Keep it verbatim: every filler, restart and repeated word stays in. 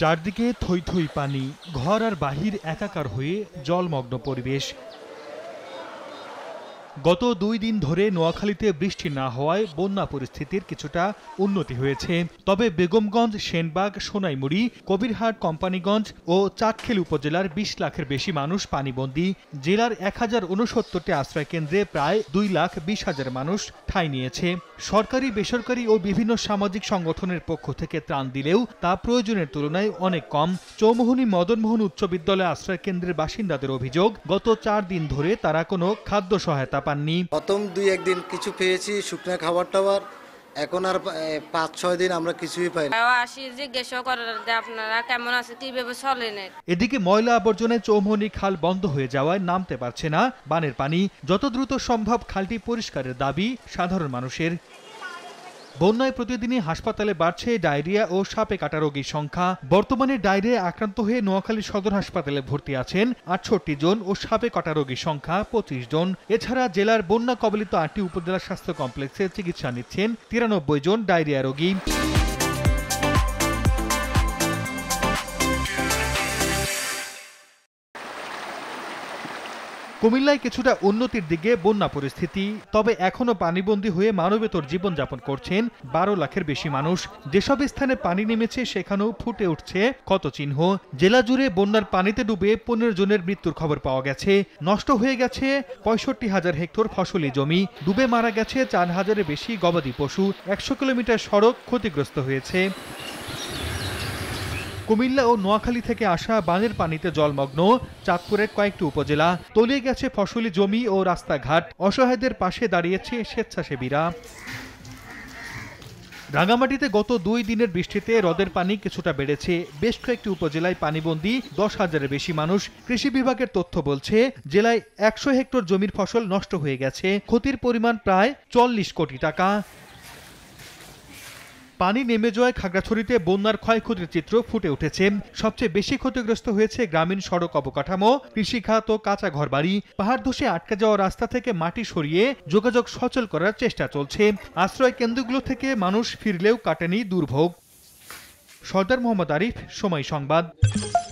চারদিকে থই থই পানি, ঘর আর বাহির একাকার হয়ে জলমগ্ন পরিবেশ। গত দুই দিন ধরে নোয়াখালীতে বৃষ্টি না হওয়ায় বন্যা পরিস্থিতির কিছুটা উন্নতি হয়েছে। তবে বেগমগঞ্জ, সেনবাগ, সোনাইমুড়ি, কবিরহাট, কোম্পানীগঞ্জ ও চাটখিল উপজেলার বিশ লাখের বেশি মানুষ পানিবন্দী। জেলার এক হাজার উনসত্তরটি আশ্রয়কেন্দ্রে প্রায় দুই লাখ বিশ হাজার মানুষ ঠাঁই নিয়েছে। সরকারি, বেসরকারি ও বিভিন্ন সামাজিক সংগঠনের পক্ষ থেকে ত্রাণ দিলেও তা প্রয়োজনের তুলনায় অনেক কম। চৌমুহনী মদনমোহন উচ্চ বিদ্যালয় আশ্রয়কেন্দ্রের বাসিন্দাদের অভিযোগ, গত চার দিন ধরে তারা কোনো খাদ্য সহায়তা পাননি। প্রথম দুই একদিন কিছু পেয়েছি, শুকনো খাবার টাবার। এখন আর পাঁচ ছয় দিন আমরা কিছুই পাই না। আপনারা কেমন আছে, কিভাবে চলেন? এদিকে ময়লা আবর্জনায় চৌমুহনী খাল বন্ধ হয়ে যাওয়ায় নামতে পারছে না বানের পানি। যত দ্রুত সম্ভব খালটি পরিষ্কারের দাবি সাধারণ মানুষের। বন্যায় প্রতিদিনই হাসপাতালে বাড়ছে ডায়রিয়া ও সাপে কাটা রোগীর সংখ্যা। বর্তমানে ডায়রিয়ায় আক্রান্ত হয়ে নোয়াখালী সদর হাসপাতালে ভর্তি আছেন আটষট্টি জন ও সাপে কাটা রোগীর সংখ্যা পঁচিশ জন। এছাড়া জেলার বন্যা কবলিত আটটি উপজেলা স্বাস্থ্য কমপ্লেক্সে চিকিৎসা নিচ্ছেন তিরানব্বই জন ডায়রিয়া রোগী। কুমিল্লায় কিছুটা উন্নতির দিকে বন্যা পরিস্থিতি, তবে এখনো পানিবন্দী হয়ে মানবেতর জীবনযাপন করছেন বারো লাখের বেশি মানুষ। যেসব স্থানে পানি নেমেছে সেখানেও ফুটে উঠছে ক্ষতচিহ্ন। জেলা জুড়ে বন্যার পানিতে ডুবে পনেরো জনের মৃত্যুর খবর পাওয়া গেছে। নষ্ট হয়ে গেছে পঁয়ষট্টি হাজার হেক্টর ফসলি জমি, ডুবে মারা গেছে চার হাজারের বেশি গবাদি পশু। একশো কিলোমিটার সড়ক ক্ষতিগ্রস্ত হয়েছে। কুমিল্লা ও নোয়াখালী থেকে আসা বানের পানিতে জলমগ্ন চাঁদপুরের কয়েকটি উপজেলা। তলিয়ে গেছে ফসলি জমি ও রাস্তাঘাট। অসহায়দের পাশে দাঁড়িয়েছে স্বেচ্ছাসেবীরা। রাঙামাটিতে গত দুই দিনের বৃষ্টিতে হ্রদের পানি কিছুটা বেড়েছে। বেশ কয়েকটি উপজেলায় পানিবন্দী দশ হাজারের বেশি মানুষ। কৃষি বিভাগের তথ্য বলছে, জেলায় একশো হেক্টর জমির ফসল নষ্ট হয়ে গেছে। ক্ষতির পরিমাণ প্রায় চল্লিশ কোটি টাকা। পানি নেমে যাওয়ায় খাগড়াছড়িতে বন্যার ক্ষয়ক্ষতির চিত্র ফুটে উঠেছে। সবচেয়ে বেশি ক্ষতিগ্রস্ত হয়েছে গ্রামীণ সড়ক অবকাঠামো, কৃষিখাত ও কাঁচা ঘরবাড়ি। পাহাড় ধসে আটকে যাওয়া রাস্তা থেকে মাটি সরিয়ে যোগাযোগ সচল করার চেষ্টা চলছে। আশ্রয় কেন্দ্রগুলো থেকে মানুষ ফিরলেও কাটেনি দুর্ভোগ। সর্দার মোহাম্মদ আরিফ, সময় সংবাদ।